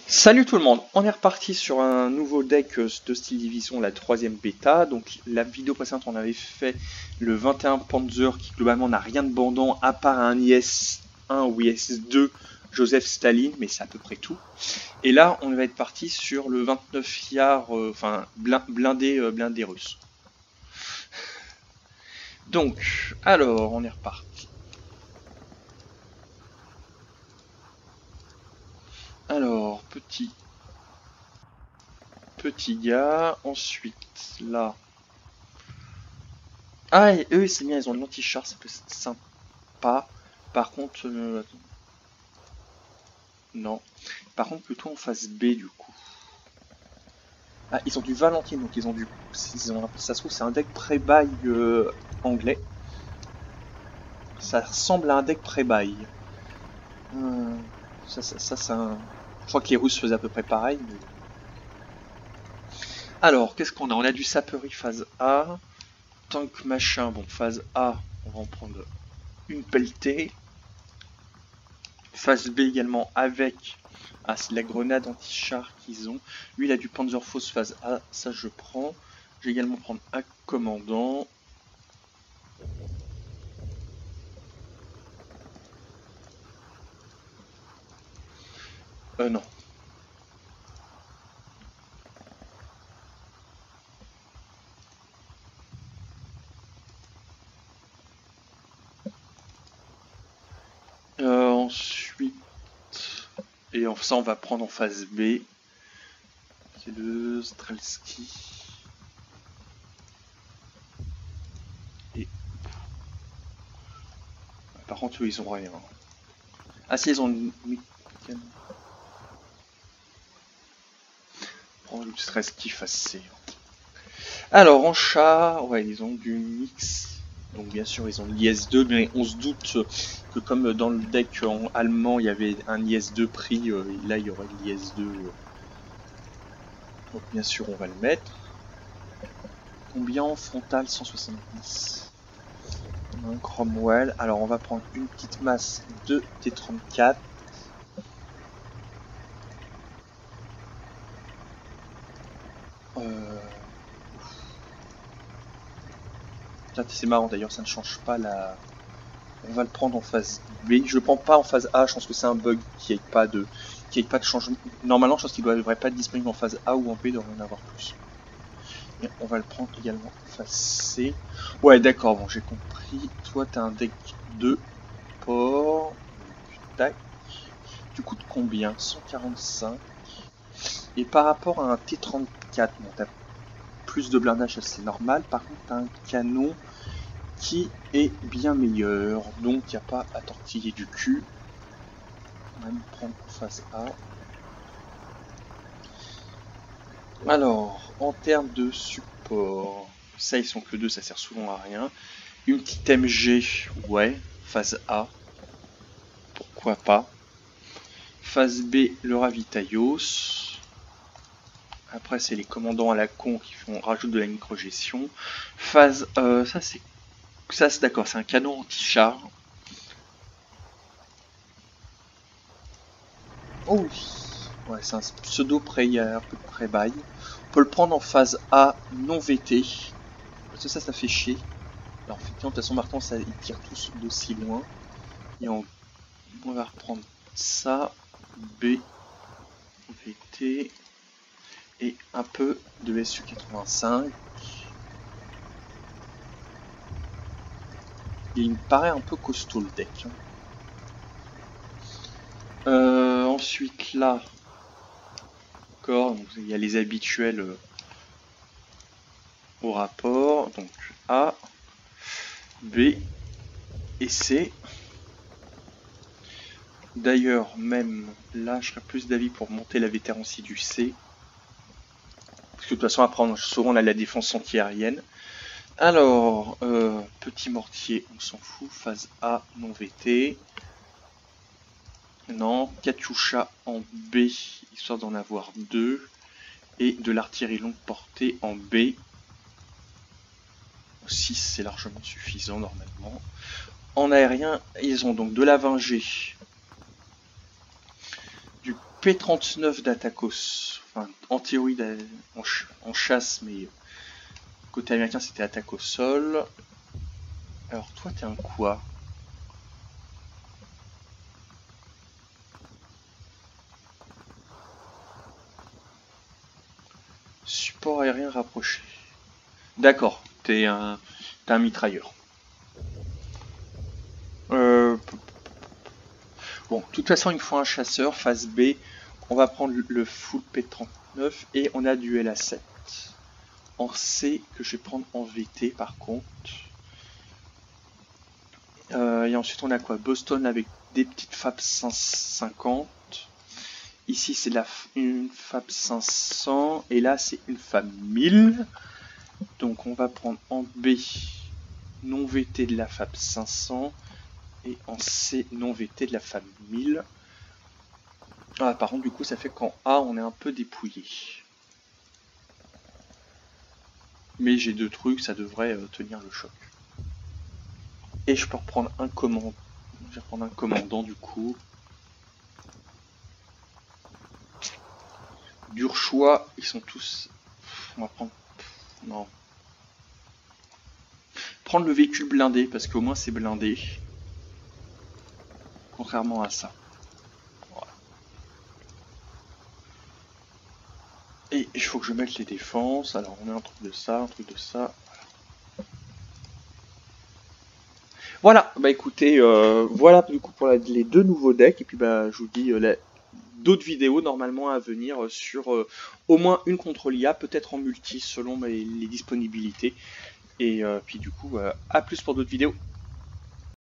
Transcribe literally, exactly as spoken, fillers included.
Salut tout le monde, on est reparti sur un nouveau deck euh, de Steel Division, la troisième bêta. Donc la vidéo précédente on avait fait le vingt et un Panzer qui globalement n'a rien de bandant à part un I S un ou I S deux Joseph Staline, mais c'est à peu près tout. Et là on va être parti sur le vingt-neuf Yard, euh, enfin blindé, euh, blindé russe. Donc, alors on est reparti. Alors, petit petit gars, ensuite là. Ah, et eux c'est bien, ils ont l'anti-char, ça peut être sympa. Par contre, euh, non. Par contre, plutôt en phase B du coup. Ah, ils ont du Valentine, donc ils ont du. Ils ont, ça se trouve, c'est un deck pré-buy euh, anglais. Ça ressemble à un deck pré-buy. Hum, ça, ça, ça, c'est un. Je crois que les Russes faisaient à peu près pareil. Mais... Alors, qu'est-ce qu'on a? On a du Sapery phase A. Tank machin, bon, phase A, on va en prendre une pelletée. Phase B également avec. Ah, c'est la grenade anti-char qu'ils ont. Lui, il a du Panzerfaust phase A, ça je prends. Je vais également prendre un commandant. Euh, non. Euh, ensuite, et ça on va prendre en phase B. C'est le Strelski. Et par contre, eux, ils ont rien. Ah si, ils ont une... Oh, le Strelski phase C. Alors, en chat, ouais, ils ont du mix. Donc bien sûr, ils ont l'I S deux, mais on se doute que comme dans le deck en allemand, il y avait un I S deux pris, euh, là, il y aurait l'I S deux. Euh. Donc bien sûr, on va le mettre. Combien en frontal? Cent soixante-dix. Un Cromwell. Alors, on va prendre une petite masse de T trente-quatre. Euh... C'est marrant d'ailleurs, ça ne change pas la... On va le prendre en phase B. Je le prends pas en phase A, je pense que c'est un bug qui n'ait pas de qui ait pas de changement. Normalement, je pense qu'il ne devrait pas être disponible en phase A ou en B, il devrait en avoir plus. Et on va le prendre également en phase C. Ouais, d'accord, bon, j'ai compris. Toi, tu as un deck de port. Tac. Tu coûtes combien? cent quarante-cinq. Et par rapport à un T trente-quatre, bon, tu as plus de blindage, c'est normal. Par contre, tu as un canon qui est bien meilleur. Donc, il n'y a pas à tortiller du cul. On va me prendre en phase A. Alors, en termes de support, ça ils sont que deux, ça sert souvent à rien. Une petite M G, ouais, phase A, pourquoi pas. Phase B, le ravitaios. Après, c'est les commandants à la con qui font rajoute de la microgestion. Phase, euh, ça c'est, ça c'est d'accord, c'est un canon anti-char. Oh oui, ouais, c'est un pseudo pré, un peu de pré-bail. On peut le prendre en phase A non V T. Parce que ça, ça fait chier. Alors effectivement, de toute façon, maintenant, ça, ils tirent tous d'aussi loin. Et on, on va reprendre ça, B, V T, et un peu de S U quatre-vingt-cinq. Et il me paraît un peu costaud le deck. Euh, ensuite, là, encore, donc, il y a les habituels euh, au rapport. Donc A, B et C. D'ailleurs, même là, je serais plus d'avis pour monter la vétérancie du C. Parce que de toute façon, après, on, souvent, on a la défense anti-aérienne. Alors, euh, petit mortier, on s'en fout. Phase A, non V T. Non, Katyusha en B, histoire d'en avoir deux. Et de l'artillerie longue portée en B. six, c'est largement suffisant normalement. En aérien, ils ont donc de la vingt G, du P trente-neuf d'Atakos. Enfin, en théorie, en, ch en chasse, mais côté américain, c'était attaque au sol. Alors, toi, t'es un quoi? Support aérien rapproché. D'accord, t'es un, t'es un mitrailleur. Euh... Bon, de toute façon, il faut un chasseur. Phase B, on va prendre le full P trente-neuf et on a du L A sept. En C, que je vais prendre en V T par contre. Euh, et ensuite, on a quoi? Boston avec des petites F A B cinq cent cinquante. Ici, c'est la une F A B cinq cents. Et là, c'est une F A B mille. Donc, on va prendre en B non V T de la F A B cinq cents. Et en C non V T de la F A B mille. Ah, par contre, du coup, ça fait qu'en A, on est un peu dépouillé. Mais j'ai deux trucs, ça devrait euh, tenir le choc. Et je peux reprendre un commandant. Je vais reprendre un commandant, du coup. Dur choix, ils sont tous... On va prendre... Non. Prendre le véhicule blindé, parce qu'au moins c'est blindé. Contrairement à ça. Voilà. Et il faut que je mette les défenses. Alors on a un truc de ça, un truc de ça. Voilà, bah écoutez, euh, voilà du coup pour la, les deux nouveaux decks. Et puis bah je vous dis euh, d'autres vidéos normalement à venir sur euh, au moins une contre l'I A, peut-être en multi selon mes, les disponibilités. Et euh, puis du coup, euh, à plus pour d'autres vidéos.